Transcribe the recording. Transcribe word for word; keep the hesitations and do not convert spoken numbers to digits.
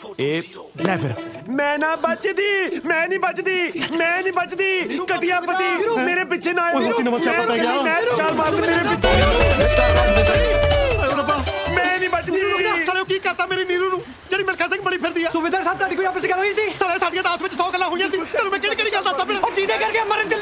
ਇਹ ਲੈ ਫਿਰ ਮੈਂ ਨਾ ਬਚਦੀ ਮੈਂ ਨਹੀਂ ਬਚਦੀ ਮੈਂ ਨਹੀਂ ਬਚਦੀ ਘਟਿਆ ਪਤੀ ਮੇਰੇ ਪਿੱਛੇ ਨਾ ਆਇਓ ਚੱਲ ਮਾਰ ਮੇਰੇ ਪਿੱਛੇ ਮੈਂ ਨਹੀਂ ਬਚਦੀ ਸਾਲਿਓ ਕੀ ਕਰਤਾ ਮੇਰੀ ਨੀਰੂ ਨੂੰ ਜਿਹੜੀ ਮਿਲਖਾ ਸਿੰਘ ਬੜੀ ਫਿਰਦੀ ਆ। ਸੂਬੇਦਾਰ ਸਾਹਿਬ ਤੁਹਾਡੀ ਕੋਈ ਆਪਸ ਗੱਲ ਹੋਈ ਸੀ? ਸਾਲੇ ਸਾਡੀਆਂ ਦਾਸ ਵਿੱਚ ਸੌ ਗੱਲਾਂ ਹੋਈਆਂ ਸੀ ਤੈਨੂੰ ਮੈਂ ਕਿਹੜੀ ਕਿਹੜੀ ਗੱਲ ਦੱਸਾਂ ਫਿਰ ਉਹ ਜੀਦੇ ਕਰਕੇ ਮਰਨ